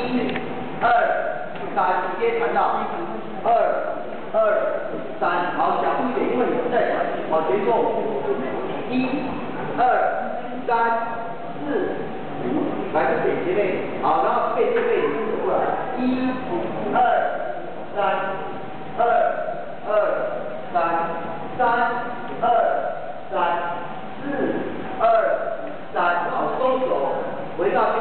3，直接弹到2、2、3，好，小心一点，因为你们在往前做，1、2、3、4、5，来这边前面，好，然后背过来，1、2、3、2、2、3、3、2、3、4、2、3，好，收手，回到。